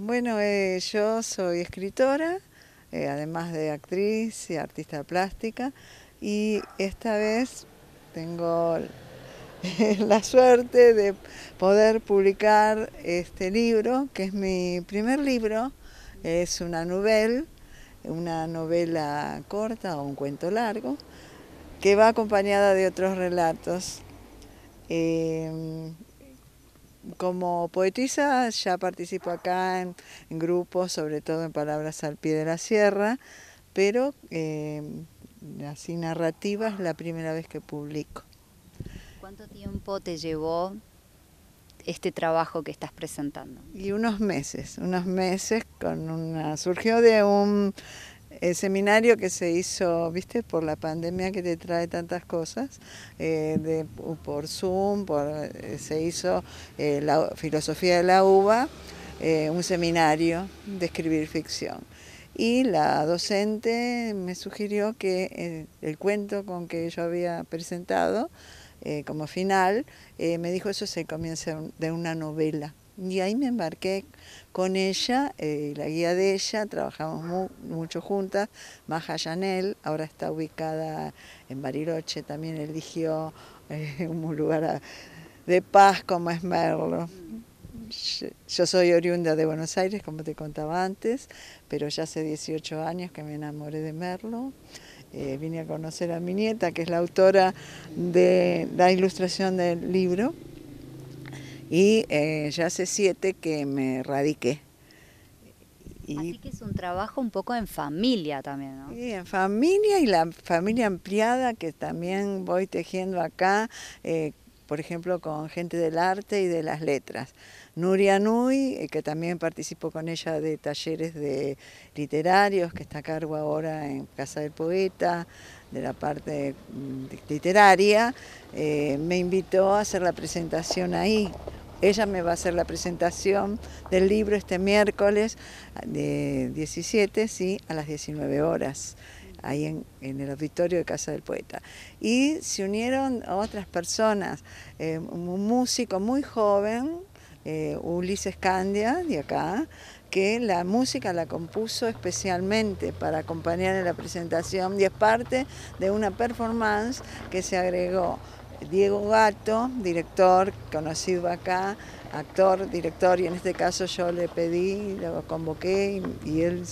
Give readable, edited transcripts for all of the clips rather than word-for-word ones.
Bueno, yo soy escritora, además de actriz y artista plástica, y esta vez tengo la suerte de poder publicar este libro, que es mi primer libro. Es una novela corta o un cuento largo, que va acompañada de otros relatos. Eh, Como poetisa ya participo acá en grupos, sobre todo en Palabras al Pie de la Sierra, pero así narrativa es la primera vez que publico. ¿Cuánto tiempo te llevó este trabajo que estás presentando? Y unos meses surgió de un seminario que se hizo, viste, por la pandemia que te trae tantas cosas, por Zoom, se hizo la filosofía de la uva, un seminario de escribir ficción. Y la docente me sugirió que el cuento con que yo había presentado como final, me dijo eso se comienza de una novela. Y ahí me embarqué con ella, la guía de ella, trabajamos mucho juntas. Maja Yanel, ahora está ubicada en Bariloche, también eligió un lugar de paz como es Merlo. Yo soy oriunda de Buenos Aires, como te contaba antes, pero ya hace 18 años que me enamoré de Merlo. Vine a conocer a mi nieta, que es la autora de la ilustración del libro, y ya hace 7 que me radiqué. Así que es un trabajo un poco en familia también, ¿no? Y en familia y la familia ampliada que también voy tejiendo acá, por ejemplo, con gente del arte y de las letras. Nuria Nui, que también participo con ella de talleres de literarios, que está a cargo ahora en Casa del Poeta, de la parte literaria, me invitó a hacer la presentación ahí. Ella me va a hacer la presentación del libro este miércoles de 17, sí, a las 19 horas, ahí en el auditorio de Casa del Poeta. Y se unieron otras personas, un músico muy joven, Ulises Candia, de acá, que la música la compuso especialmente para acompañar en la presentación y es parte de una performance que se agregó. Diego Gato, director conocido acá, actor, director, y en este caso yo le pedí, lo convoqué y él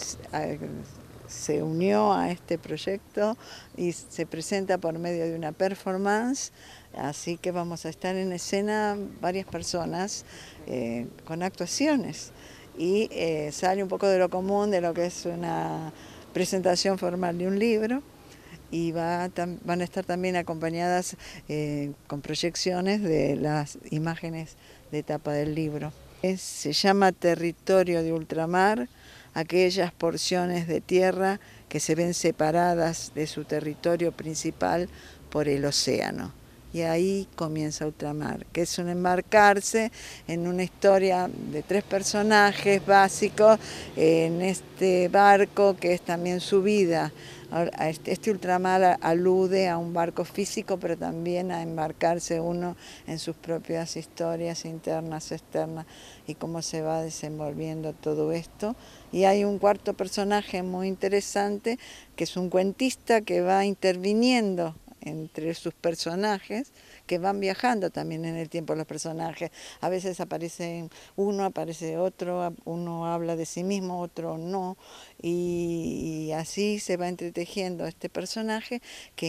se unió a este proyecto y se presenta por medio de una performance, así que vamos a estar en escena varias personas con actuaciones y sale un poco de lo común, de lo que es una presentación formal de un libro. Y van a estar también acompañadas con proyecciones de las imágenes de tapa del libro. Se llama Territorio de Ultramar, aquellas porciones de tierra que se ven separadas de su territorio principal por el océano. Y ahí comienza Ultramar, que es un embarcarse en una historia de 3 personajes básicos en este barco que es también su vida. Este ultramar alude a un barco físico, pero también a embarcarse uno en sus propias historias internas, externas, y cómo se va desenvolviendo todo esto. Y hay un cuarto personaje muy interesante, que es un cuentista que va interviniendo entre sus personajes, que van viajando también en el tiempo los personajes. A veces aparece uno, aparece otro, uno habla de sí mismo, otro no, y así se va entretejiendo este personaje que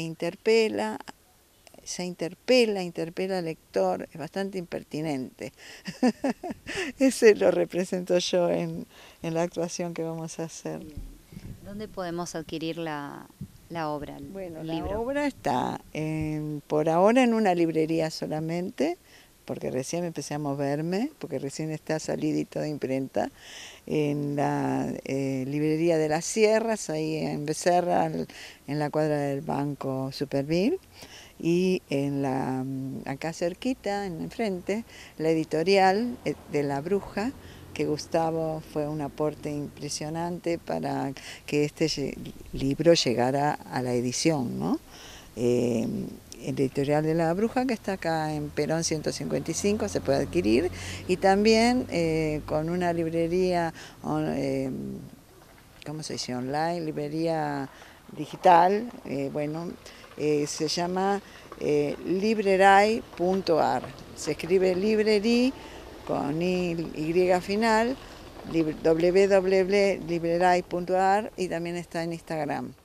interpela al lector, es bastante impertinente. Ese lo represento yo en la actuación que vamos a hacer. ¿Dónde podemos adquirir la obra, Bueno, el la libro? obra está por ahora en una librería solamente, porque recién empecé a moverme, porque recién está salidito de imprenta, en la librería de las Sierras, ahí en Becerra, en la cuadra del Banco Superville, y acá cerquita, en enfrente, la editorial de La Bruja, que Gustavo fue un aporte impresionante para que este libro llegara a la edición, ¿no? Editorial de la Bruja, que está acá en Perón 155, se puede adquirir, y también con una librería, ¿cómo se dice? Online, librería digital, se llama librerai.ar, se escribe librerí con y final, www.librerai.ar, y también está en Instagram.